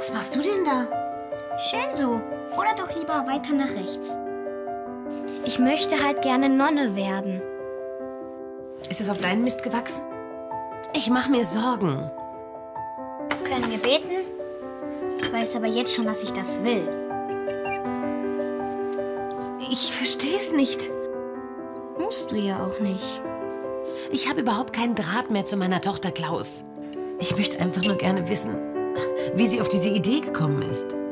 Was machst du denn da? Schön so. Oder doch lieber weiter nach rechts. Ich möchte halt gerne Nonne werden. Ist es auf deinen Mist gewachsen? Ich mache mir Sorgen. Können wir beten? Ich weiß aber jetzt schon, dass ich das will. Ich verstehe es nicht. Musst du ja auch nicht. Ich habe überhaupt keinen Draht mehr zu meiner Tochter Klaus. Ich möchte einfach nur gerne wissen, wie sie auf diese Idee gekommen ist.